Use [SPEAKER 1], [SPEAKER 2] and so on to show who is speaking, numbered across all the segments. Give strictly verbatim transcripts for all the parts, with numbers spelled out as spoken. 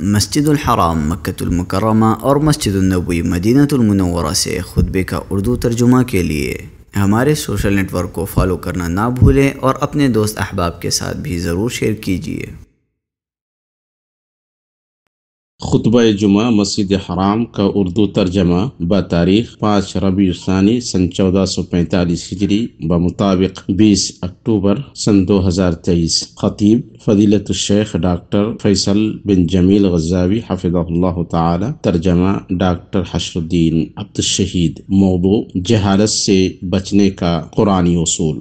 [SPEAKER 1] مسجد الحرام مکۃ المکرمہ اور مسجد النبوی مدینہ المنورہ سے خطبے کا اردو ترجمہ کے لیے ہمارے سوشل نیٹ ورک کو فالو کرنا نہ بھولیں اور اپنے دوست احباب کے ساتھ بھی ضرور شیئر کیجیے۔
[SPEAKER 2] خطبہ جمعہ مسجد حرام کا اردو ترجمہ بتاریخ پانچ ربیع الثانی سن چودہ سو پینتالیس ہجری بمطابق بیس اکتوبر سن دو ہزار تیئیس۔ خطیب فضیلت الشیخ ڈاکٹر فیصل بن جمیل غزاوی حفظہ اللہ تعالی۔ ترجمہ ڈاکٹر حشر الدین عبد الشہید۔ موضوع جہالت سے بچنے کا قرآنی اصول۔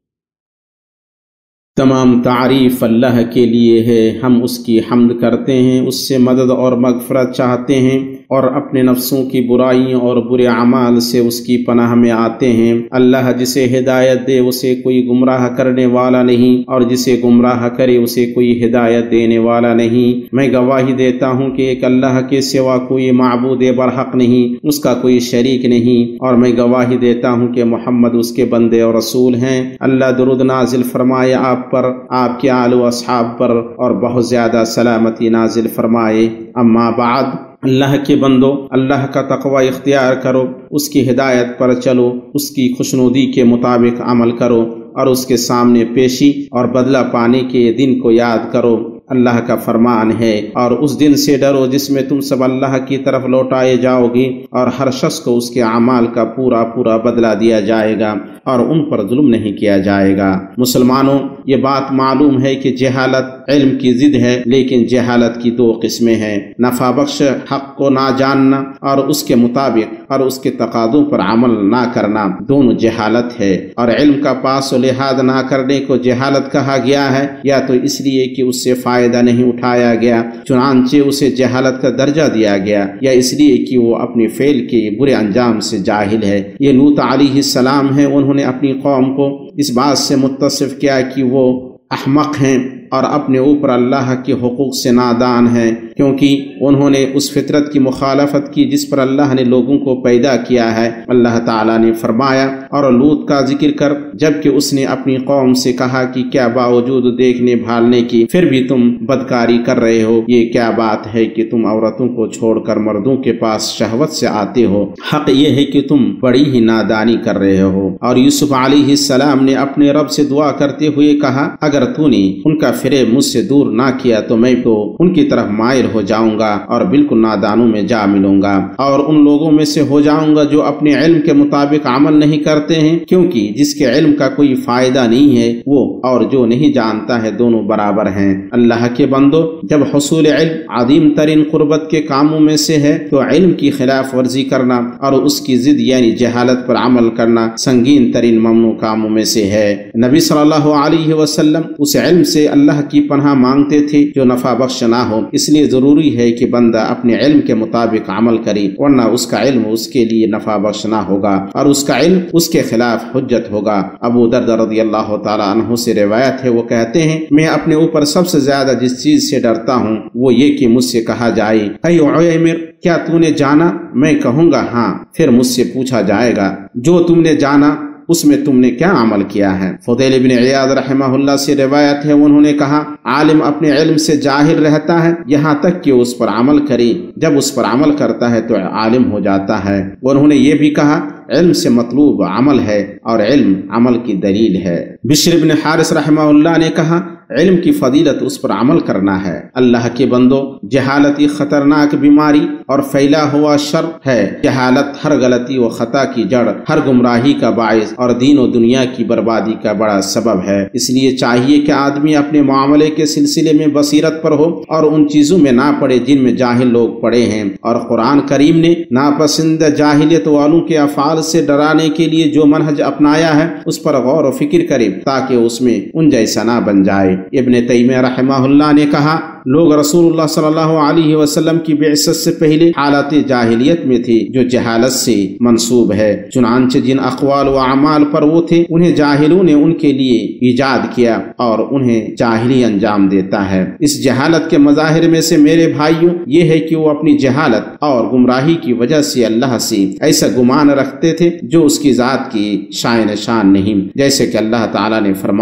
[SPEAKER 3] تمام تعریف اللہ کے لیے ہے، ہم اس کی حمد کرتے ہیں، اس سے مدد اور مغفرت چاہتے ہیں اور اپنے نفسوں کی برائیوں اور برے اعمال سے اس کی پناہ میں آتے ہیں۔ اللہ جسے ہدایت دے اسے کوئی گمراہ کرنے والا نہیں، اور جسے گمراہ کرے اسے کوئی ہدایت دینے والا نہیں۔ میں گواہی دیتا ہوں کہ ایک اللہ کے سوا کوئی معبود برحق نہیں، اس کا کوئی شریک نہیں، اور میں گواہی دیتا ہوں کہ محمد اس کے بندے اور رسول ہیں۔ اللہ درود نازل فرمائے آپ پر، آپ کے آل و اصحاب پر، اور بہت زیادہ سلامتی نازل فرمائے۔ اما بعد، اللہ کے بندو، اللہ کا تقوی اختیار کرو، اس کی ہدایت پر چلو، اس کی خوشنودی کے مطابق عمل کرو، اور اس کے سامنے پیشی اور بدلہ پانے کے دن کو یاد کرو۔ اللہ کا فرمان ہے، اور اس دن سے ڈرو جس میں تم سب اللہ کی طرف لوٹائے جاؤ گے، اور ہر شخص کو اس کے اعمال کا پورا پورا بدلہ دیا جائے گا، اور ان پر ظلم نہیں کیا جائے گا۔ مسلمانوں، یہ بات معلوم ہے کہ جہالت علم کی ضد ہے، لیکن جہالت کی دو قسمیں ہیں: نفع بخش حق کو نہ جاننا اور اس کے مطابق اور اس کے تقاضوں پر عمل نہ کرنا، دونوں جہالت ہے۔ اور علم کا پاس و لحاظ نہ کرنے کو جہالت کہا گیا ہے، یا تو اس لیے کہ اس سے فائدہ نہیں اٹھایا گیا چنانچہ اسے جہالت کا درجہ دیا گیا، یا اس لیے کہ وہ اپنے فعل کے برے انجام سے جاہل ہے۔ یہ لوط علیہ السلام ہے، انہوں نے اپنی قوم کو اس بات سے متصف کیا کہ وہ احمق ہیں اور اپنے اوپر اللہ کے حقوق سے نادان ہیں، کیونکہ انہوں نے اس فطرت کی مخالفت کی جس پر اللہ نے لوگوں کو پیدا کیا ہے۔ اللہ تعالیٰ نے فرمایا اور لوط کا ذکر کر، جبکہ اس نے اپنی قوم سے کہا کہ کیا باوجود دیکھنے بھالنے کی پھر بھی تم بدکاری کر رہے ہو؟ یہ کیا بات ہے کہ تم عورتوں کو چھوڑ کر مردوں کے پاس شہوت سے آتے ہو؟ حق یہ ہے کہ تم بڑی ہی نادانی کر رہے ہو۔ اور یوسف علیہ السلام نے اپنے رب سے دعا کرتے ہوئے کہا، اگر تو نے ان کا فریب مجھ سے دور نہ کیا تو میں تو ان کی طرف مائل ہو جاؤں گا اور بالکل نادانوں میں جا ملوں گا، اور ان لوگوں میں سے ہو جاؤں گا جو اپنے علم کے مطابق عمل نہیں کرتے ہیں، کیونکہ جس کے علم کا کوئی فائدہ نہیں ہے وہ اور جو نہیں جانتا ہے دونوں برابر ہیں۔ اللہ کے بندو، جب حصول علم عظیم ترین قربت کے کاموں میں سے ہے تو علم کی خلاف ورزی کرنا اور اس کی ضد یعنی جہالت پر عمل کرنا سنگین ترین ممنوع کاموں میں سے ہے۔ نبی صلی اللہ علیہ وسلم اس علم سے اللہ کی پناہ مانگتے تھے جو نفع بخش نہ ہو، اس لیے ضروری ہے کہ بندہ اپنے علم کے مطابق عمل کرے، ورنہ اس کا علم اس کے لیے نفع بخش نہ ہوگا اور اس کا علم اس کے خلاف حجت ہوگا۔ ابو درداء رضی اللہ تعالی عنہ سے روایت ہے، وہ کہتے ہیں، میں اپنے اوپر سب سے زیادہ جس چیز سے ڈرتا ہوں وہ یہ کہ مجھ سے کہا جائے، اے عیمر، کیا تو نے جانا؟ میں کہوں گا ہاں، پھر مجھ سے پوچھا جائے گا جو تم نے جانا اس میں تم نے کیا عمل کیا ہے؟ فضیل بن عیاض رحمہ اللہ سے روایت ہے، انہوں نے کہا، عالم اپنے علم سے جاہل رہتا ہے یہاں تک کہ اس پر عمل کرے، جب اس پر عمل کرتا ہے تو عالم ہو جاتا ہے۔ انہوں نے یہ بھی کہا، علم سے مطلوب عمل ہے اور علم عمل کی دلیل ہے۔ بشر بن حارث رحمہ اللہ نے کہا، علم کی فضیلت اس پر عمل کرنا ہے۔ اللہ کے بندو، جہالت ایک خطرناک بیماری اور پھیلا ہوا شر ہے۔ جہالت ہر غلطی و خطا کی جڑ، ہر گمراہی کا باعث اور دین و دنیا کی بربادی کا بڑا سبب ہے۔ اس لیے چاہیے کہ آدمی اپنے معاملے کے سلسلے میں بصیرت پر ہو اور ان چیزوں میں نہ پڑے جن میں جاہل لوگ پڑے ہیں، اور قرآن کریم نے ناپسند جاہلیت والوں کے افعال سے ڈرانے کے لیے جو منہج اپنایا ہے اس پر غور و فکر کرے تاکہ اس میں ان جیسا نہ بن جائے۔ ابن تیمیہ رحمہ اللہ نے کہا، لوگ رسول اللہ صلی اللہ علیہ وسلم کی بعثت سے پہلے حالات جاہلیت میں تھے جو جہالت سے منسوب ہے، چنانچہ جن اقوال و اعمال پر وہ تھے انہیں جاہلوں نے ان کے لیے ایجاد کیا اور انہیں جاہلی انجام دیتا ہے۔ اس جہالت کے مظاہر میں سے میرے بھائیوں یہ ہے کہ وہ اپنی جہالت اور گمراہی کی وجہ سے اللہ سے ایسا گمان رکھتے تھے جو اس کی ذات کی شائن شان نہیں، جیسے کہ اللہ تعالیٰ نے فرمایا،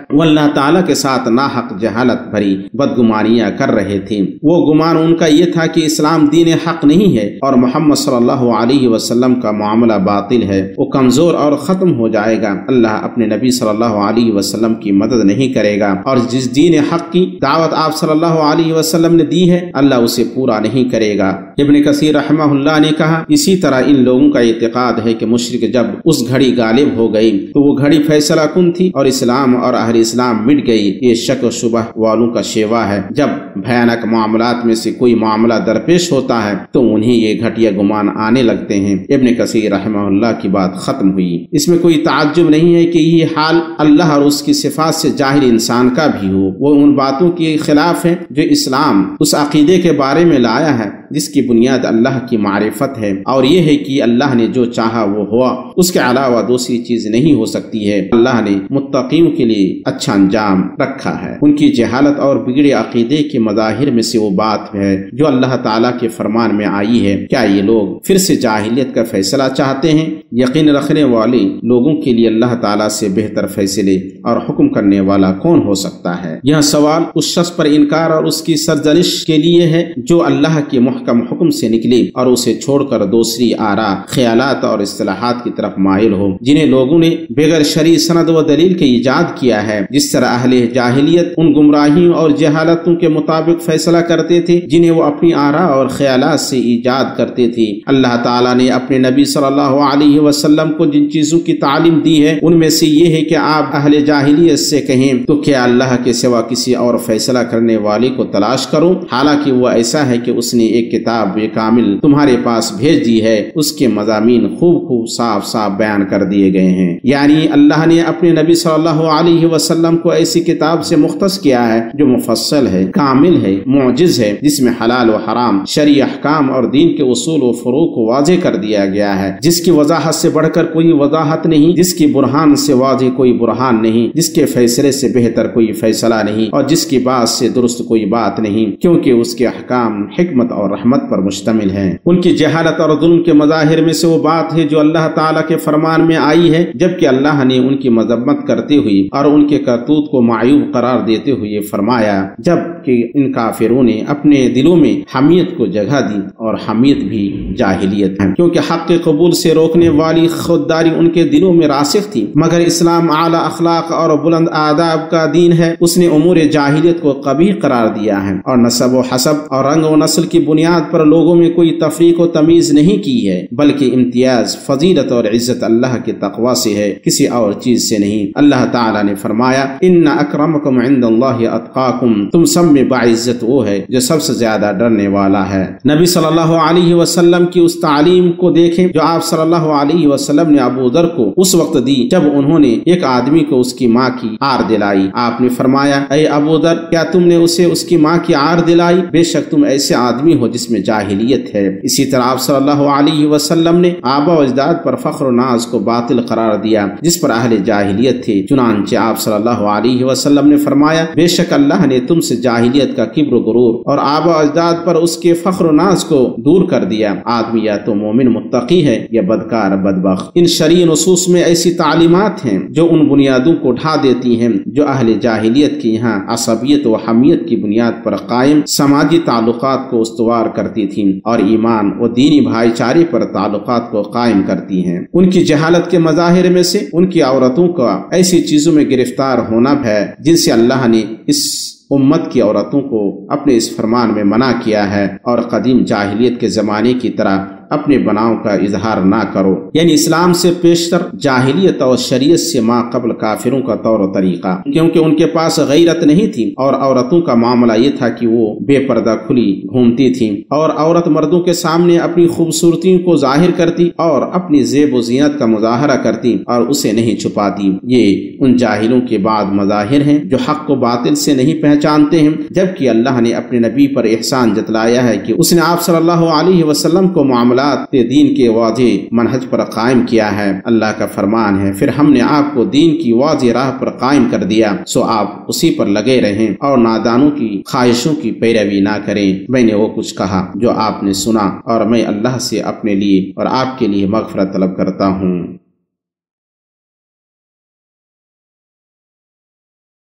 [SPEAKER 3] वो अल्लाह ताला के साथ नाहक जहालत भरी बदगुमानियां कर रहे थे। वो गुमान उनका ये था कि इस्लाम दीन हक नहीं है और मोहम्मद सल्लल्लाहु अलैहि वसल्लम का मामला बातिल है, वो कमजोर और खत्म हो जाएगा। अल्लाह अपने नबी सल्लल्लाहु अलैहि वसल्लम की मदद नहीं करेगा और जिस दीन हक की दावत आप सल्लल्लाहु अलैहि वसल्लम ने दी है अल्लाह उसे पूरा नहीं करेगा। इब्न कसीर रहमहुल्लाह ने कहा, इसी तरह इन लोगों का इत्तेकाद है कि मुशरिक जब उस घड़ी गालिब हो गई तो वो घड़ी फैसला कुन थी और इस्लाम और अहले इस्लाम मिट गई। ये शक व शुबह वालों का शेवा है। जब भयानक मामलात में से कोई मामला दरपेश होता है तो उन्हें ये घटिया गुमान आने लगते हैं। इब्न कसीर रहमहुल्लाह की बात खत्म हुई। इसमें कोई ताज्जुब नहीं है कि ये हाल अल्लाह और उसकी सिफात से जाहिर इंसान का भी हो। वो उन बातों के खिलाफ है जो इस्लाम उस अकीदे के बारे में लाया है जिसकी बुनियाद अल्लाह की मारिफत है और ये है कि अल्लाह ने जो चाहा वो हुआ, उसके अलावा दूसरी चीज नहीं हो सकती है। अल्लाह ने मुत्तकीयों के लिए अच्छा अंजाम रखा है। उनकी जहालत और बिगड़े अकीदे के मज़ाहिर में से वो बात है जो अल्लाह ताला के फरमान में आई है। क्या ये लोग फिर से जाहिलियत का फैसला चाहते हैं? यकीन रखने वाले लोगों के लिए अल्लाह ताला से बेहतर फैसले और हुक्म करने वाला कौन हो सकता है? यह सवाल उस शख्स पर इनकार और उसकी सरजनिश के लिए है जो अल्लाह के मुहकम हुक्म से निकले और उसे छोड़कर दूसरी आरा, ख्यालात और इस्तिलाहात की तरफ माइल हो जिन्हें लोगों ने बगैर शरई सनद व दलील के इजाद किया है। जिस तरह अहले जाहिलियत उन गुमराहियों और जहालतों के मुताबिक फैसला करते थे जिन्हें वो अपनी आरा और ख्यालात से इजाद करते थे। अल्लाह ताला ने अपने नबी सल्लल्लाहु अलैहि वसल्लम को जिन चीजों की तालीम दी है उनमें से ये है कि आप अहले जाहिलियत से कहें तो क्या अल्लाह के सिवा किसी और फैसला करने वाले को तलाश करो, हालांकि वो ऐसा है कि उसने एक किताब कामिल तुम्हारे पास भेज दी है, उसके मज़ामीन खूब खूब साफ साफ बयान कर दिए गए हैं। यानी अल्लाह ने अपने नबी सल्लल्लाहु अलैहि वसल्लम को ऐसी किताब से मुख्तस किया है जो मुफस्सल है, कामिल है, मुअजिज है, जिसमें हलाल व हराम, शरई अहकाम और दीन के उसूल व फुरूक को वाज़ेह कर दिया गया है, जिसकी वजाहत से बढ़कर कोई वजाहत नहीं, जिसकी बुरहान से वाज़ेह कोई बुरहान नहीं, जिसके फैसले से बेहतर कोई फैसला नहीं और जिसकी बात से दुरुस्त कोई बात नहीं, क्योंकि उसके अहकाम हिकमत और रहमत पर मुश्तमिल है। उनकी जहालत और जुल्म के मज़ाहिर में से वो बात है जो अल्लाह ताला के फरमान में आई है, जबकि अल्लाह ने उनकी मजम्मत करते हुए और उनके करतूत को मायूब करार देते हुए फरमाया, जबकि इन काफिरों ने अपने दिलों में हमियत को जगह दी और हमियत भी जाहिलियत है, क्योंकि हक के कबूल से रोकने वाली खुददारी उनके दिलों में रासिख थी। मगर इस्लाम आला अखलाक और बुलंद आदाब का दीन है, उसने उमूर जाहिलियत को कबीह करार दिया है और नसब व हसब और रंग व नस्ल की बुनियाद पर लोगों में कोई तफरीक व तमीज नहीं की है, बल्कि इम्तियाज, फजीलत और इज्जत अल्लाह के तकवा से है, किसी और चीज से नहीं। अल्लाह ताला ने फरमाया, इन्ना अक्रमकुम इंदल्लाहि अत्काकुम, तुम सब में बाइज्जत वो है जो सबसे ज्यादा डरने वाला है। नबी सल्लल्लाहु अलैहि वसल्लम की उस तालीम को देखें जो आप सल्लल्लाहु अलैहि वसल्लम ने अबू दर को उस वक्त दी जब उन्होंने एक आदमी को उसकी माँ की आर दिलाई। आपने फरमाया, ऐ अबू दर, क्या तुमने उसे उसकी माँ की आर दिलाई? बेशक तुम ऐसे आदमी हो जिसमें जाहिलियत है। इसी तरह आप सल्लल्लाहु अलैहि वसल्लम ने आबा व अजदाद पर फख्र नाज को बातिल करार दिया जिस पर अहले जाहिलियत थे। चुनांचे आप सल्लल्लाहु अलैहि वसल्लम ने फरमाया, बेशक अल्लाह ने तुमसे जाहिलियत का किब्र गुरूर और आबा अजदाद पर उसके फख्र नाज को दूर कर दिया। आदमी या तो मोमिन मुत्तकी है या बदकार बदबख्त। इन शरई नसूस में ऐसी तालीमात हैं जो उन बुनियादों को ढा देती हैं जो अहले जाहिलियत की यहाँ असबियत व हमियत की बुनियाद पर कायम समाजी ताल्लुकात को उस्तवार करती थी और ईमान व दीनी भाईचारे पर ताल्लुकात को कायम करती हैं। उनकी जहालत के मज़ाहिर में से उनकी औरतों का ऐसी चीजों में गिरफ्तार होना है जिनसे अल्लाह ने इस उम्मत की औरतों को अपने इस फरमान में मना किया है और कदीम जाहिलियत के जमाने की तरह अपने बनाव का इजहार ना करो। यानी इस्लाम से पेशतर जाहिलियत और शरीयत से माँ कबल काफिरों का तौर तरीका, क्योंकि उनके पास गैरत नहीं थी और औरतों का मामला ये था कि वो बेपर्दा खुली घूमती थी और औरत मर्दों के सामने अपनी खूबसूरती को जाहिर करती और अपनी जेब व जीनत का मुजाहरा करती और उसे नहीं छुपाती। ये उन जाहिलों के बाद मज़ाहिर हैं जो हक को बातिल से नहीं पहचानते हैं, जबकि अल्लाह ने अपने नबी पर एहसान जतलाया है कि उसने आप सल्लल्लाहु अलैहि वसल्लम को मामला दीन के वाजे मनहज पर कायम किया है। अल्लाह का फरमान है, फिर हमने आपको दीन की वाजे राह पर कायम कर दिया, सो आप उसी पर लगे रहें और नादानों की ख्वाहिशों की पैरवी ना करें। मैंने वो कुछ कहा जो आपने सुना और मैं अल्लाह से अपने लिए और आपके लिए मगफरत तलब करता हूँ।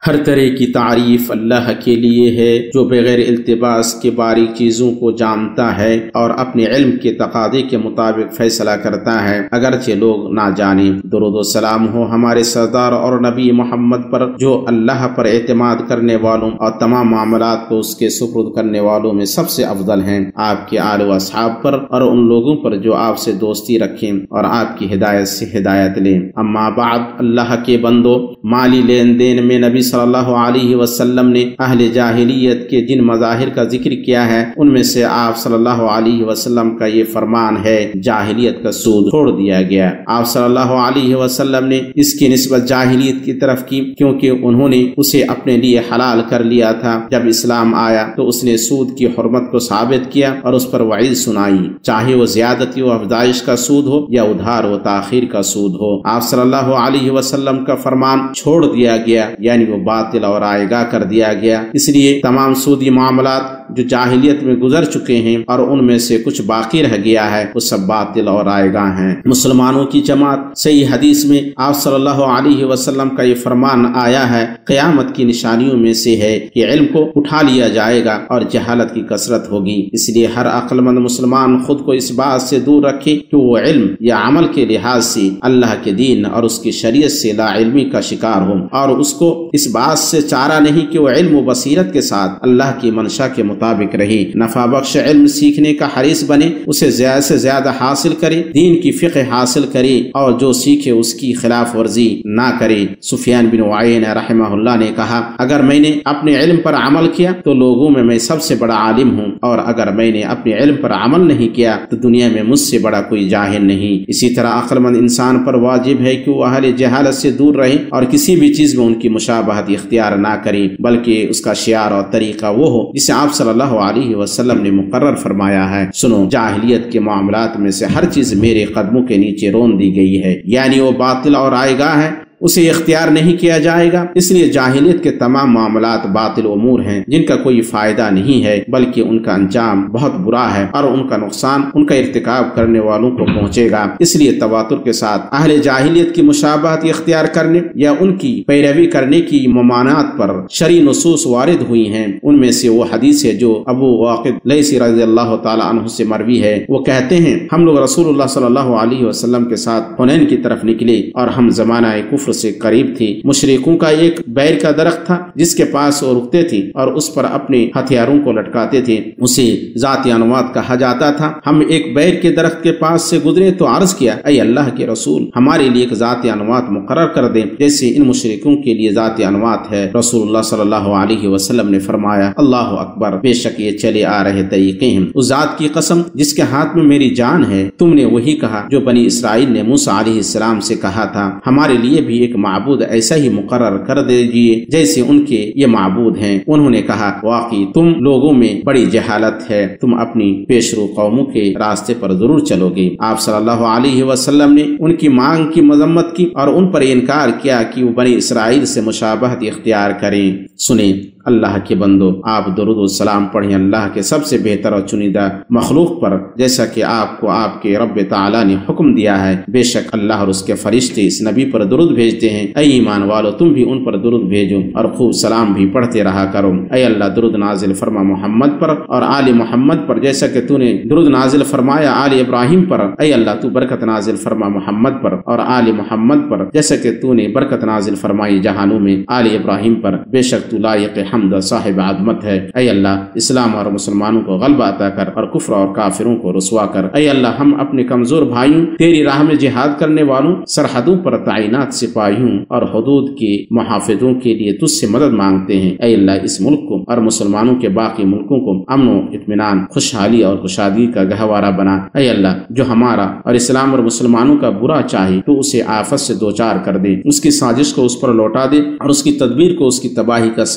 [SPEAKER 3] ہر طرح کی تعریف اللہ کے لیے ہے جو بغیر التباس کے باریک چیزوں کو جانتا ہے اور اپنے علم کے تقاضے کے مطابق فیصلہ کرتا ہے اگرچہ لوگ نہ جانیں۔ درود و سلام ہو ہمارے سردار اور نبی محمد پر جو اللہ پر اعتماد کرنے والوں اور تمام معاملات کو اس کے سپرد کرنے والوں میں سب سے افضل ہیں، آپ کے آل و اصحاب پر اور ان لوگوں پر جو آپ سے دوستی رکھیں اور آپ کی ہدایت سے ہدایت لیں۔ اما بعد، اللہ کے بندو، مالی لین دین میں نبی صلی اللہ علیہ وسلم نے اہل جاہلیت کے جن مظاہر کا ذکر کیا ہے ان میں سے آپ صلی اللہ علیہ وسلم کا یہ فرمان ہے، جاہلیت کا سود چھوڑ دیا گیا۔ آپ صلی اللہ علیہ وسلم نے اس کی نسبت جاہلیت کی طرف کی کیونکہ انہوں نے اسے اپنے لیے حلال کر لیا تھا۔ جب اسلام آیا تو اس نے سود کی حرمت کو ثابت کیا اور اس پر وعید سنائی، چاہے وہ زیادتی و افزائش کا سود ہو یا ادھار و تاخیر کا سود ہو۔ آپ صلی اللہ علیہ وسلم کا فرمان چھوڑ دیا گیا، یعنی وہ باطل اور رائے گاہ کر دیا گیا۔ اس لیے تمام سودی معاملات جو جاہلیت میں گزر چکے ہیں اور ان میں سے کچھ باقی رہ گیا ہے وہ سب باطل اور رائے گاہ ہیں۔ مسلمانوں کی جماعت، صحیح حدیث میں آپ صلی اللہ علیہ وسلم کا یہ فرمان آیا ہے، قیامت کی نشانیوں میں سے ہے کہ علم کو اٹھا لیا جائے گا اور جہالت کی کثرت ہوگی۔ اس لیے ہر عقل مند مسلمان خود کو اس بات سے دور رکھے کہ وہ علم یا عمل کے لحاظ سے اللہ کے دین اور اس کی شریعت سے لا علمی کا شکار ہو، اور اس کو اس بات سے چارہ نہیں کہ وہ علم و بصیرت کے ساتھ اللہ کی منشا کے مطابق رہے، نفع بخش علم سیکھنے کا حریص بنے، اسے زیادہ سے زیادہ حاصل کرے، دین کی فقہ حاصل کرے اور جو سیکھے اس کی خلاف ورزی نہ کرے۔ سفیان بن عیینہ رحمہ اللہ نے کہا، اگر میں نے اپنے علم پر عمل کیا تو لوگوں میں میں سب سے بڑا عالم ہوں، اور اگر میں نے اپنے علم پر عمل نہیں کیا تو دنیا میں مجھ سے بڑا کوئی جاہل نہیں۔ اسی طرح عقل مند انسان پر واجب ہے کہ وہ اہل جہالت سے دور رہے اور کسی بھی چیز میں ان کی مشابہت اختیار نہ کرے، بلکہ اس کا شعار اور طریقہ وہ ہو جسے آپ صلی اللہ علیہ وسلم نے مقرر فرمایا ہے۔ سنو، جاہلیت کے معاملات میں سے ہر چیز میرے قدموں کے نیچے رون دی گئی ہے، یعنی وہ باطل اور رائے گاہ ہے، اسے اختیار نہیں کیا جائے گا۔ اس لیے جاہلیت کے تمام معاملات باطل امور ہیں جن کا کوئی فائدہ نہیں ہے، بلکہ ان کا انجام بہت برا ہے اور ان کا نقصان ان کا ارتکاب کرنے والوں کو پہنچے گا۔ اس لیے تواتر کے ساتھ اہل جاہلیت کی مشابہت اختیار کرنے یا ان کی پیروی کرنے کی ممانعت پر شرعی نصوص وارد ہوئی ہیں۔ ان میں سے وہ حدیث ہے جو ابو واقد لیثی رضی اللہ تعالی عنہ سے مروی ہے، وہ کہتے ہیں، ہم لوگ رسول اللہ صلی اللہ علیہ وسلم کے ساتھ حنین کی طرف نکلے اور ہم زمانہ کفر سے قریب تھی۔ مشرکوں کا ایک بیر کا درخت تھا جس کے پاس وہ رکتے تھے اور اس پر اپنے ہتھیاروں کو لٹکاتے تھے، اسے ذات انوات کہا جاتا تھا۔ ہم ایک بیر کے درخت کے پاس سے گزرے تو عرض کیا، اے اللہ کے رسول، ہمارے لیے ایک ذات انوات مقرر کر دیں جیسے ان مشرکوں کے لیے ذات انوات ہے۔ رسول اللہ صلی اللہ علیہ وسلم نے فرمایا، اللہ اکبر، بے شک یہ چلے آ رہے طریقے ہیں، اس ذات کی قسم جس کے ہاتھ میں میری جان ہے، تم نے وہی کہا جو بنی اسرائیل نے موسیٰ علیہ السلام سے کہا تھا، ہمارے لیے بھی ایک معبود ایسا ہی مقرر کر دیجیے جیسے ان کے یہ معبود ہیں۔ انہوں نے کہا، واقعی تم لوگوں میں بڑی جہالت ہے، تم اپنی پیشرو قوموں کے راستے پر ضرور چلو گے۔ آپ صلی اللہ علیہ وسلم نے ان کی مانگ کی مذمت کی اور ان پر انکار کیا کہ وہ بنی اسرائیل سے مشابہت اختیار کریں۔ سنیں اللہ کے بندو، آپ درود و سلام پڑھیں اللہ کے سب سے بہتر اور چنیدہ مخلوق پر، جیسا کہ آپ کو آپ کے رب تعالی نے حکم دیا ہے۔ بے شک اللہ اور اس کے فرشتے اس نبی پر درود بھیجتے ہیں، اے ایمان والو تم بھی ان پر درود بھیجو اور خوب سلام بھی پڑھتے رہا کرو۔ اے اللہ درود نازل فرما محمد پر اور آل محمد پر، جیسا کہ تو نے درود نازل فرمایا آل ابراہیم پر۔ اے اللہ تو برکت نازل فرما محمد پر اور آل محمد پر، جیسا کہ تو نے برکت نازل فرمائی جہانوں میں آل ابراہیم پر۔ بے شک تو لائق حمد صاحب عظمت ہے۔ اے اللہ اسلام اور مسلمانوں کو غلبہ عطا کر اور کفر اور کافروں کو رسوا کر۔ اے اللہ ہم اپنے کمزور بھائیوں، تیری راہ میں جہاد کرنے والوں، سرحدوں پر تعینات سپاہیوں اور حدود کے محافظوں کے لیے تجھ سے مدد مانگتے ہیں۔ اے اللہ اس ملک کو اور مسلمانوں کے باقی ملکوں کو امن و اطمینان، خوشحالی اور خوشادگی کا گہوارہ بنا۔ اے اللہ جو ہمارا اور اسلام اور مسلمانوں کا برا چاہے تو اسے آفت سے دوچار کر دے، اس کی سازش کو اس پر لوٹا دے اور اس کی تدبیر کو اس کی تباہی کا سامان بنا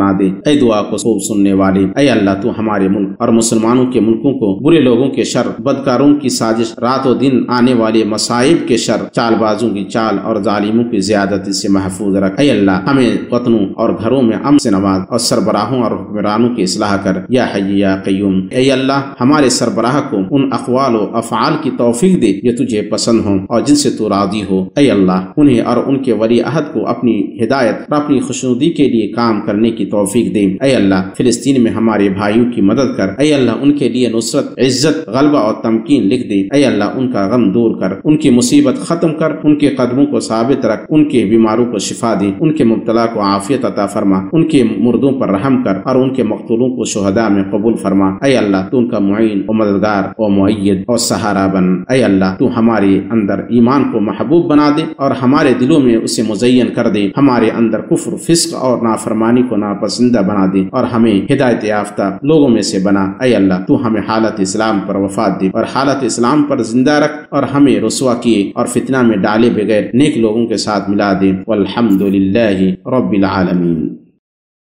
[SPEAKER 3] بنا دے۔ اے دعا کو خوب سننے والے، اے اللہ تو ہمارے ملک اور مسلمانوں کے ملکوں کو برے لوگوں کے شر، بدکاروں کی سازش، رات و دن آنے والے مصائب کے شر، چال بازوں کی چال اور ظالموں کی زیادتی سے محفوظ رکھ۔ اے اللہ ہمیں وطنوں اور گھروں میں امن سے نواز اور سربراہوں اور حکمرانوں کی اصلاح کر یا حی یا قیوم۔ اے اللہ ہمارے سربراہ کو ان اقوال و افعال کی توفیق دے جو تجھے پسند ہوں اور جن سے تو راضی ہو۔ اے اللہ انہیں اور ان کے ولی عہد کو اپنی ہدایت اور اپنی خوشنودی کے لیے کام کرنے کی توفیق دے۔ اے اللہ فلسطین میں ہمارے بھائیوں کی مدد کر۔ اے اللہ ان کے لیے نصرت، عزت، غلبہ اور تمکین لکھ دے۔ اے اللہ ان کا غم دور کر، ان کی مصیبت ختم کر، ان کے قدموں کو ثابت رکھ، ان کے بیماروں کو شفا دے، ان کے مبتلا کو عافیت عطا فرما، ان کے مردوں پر رحم کر اور ان کے مقتولوں کو شہداء میں قبول فرما۔ اے اللہ تو ان کا معین و مددگار و مؤید اور سہارا بن۔ اے اللہ تو ہمارے اندر ایمان کو محبوب بنا دے اور ہمارے دلوں میں اسے مزین کر دے، ہمارے اندر کفر، فسق اور نافرمانی کو ناپسندہ بنا دے اور ہمیں ہدایت یافتہ لوگوں میں سے بنا۔ اے اللہ تو ہمیں حالت اسلام پر وفات دے اور حالت اسلام پر زندہ رکھ اور ہمیں رسوا کیے اور فتنہ میں ڈالے بغیر نیک لوگوں کے ساتھ ملا دے۔ والحمد للہ رب العالمین۔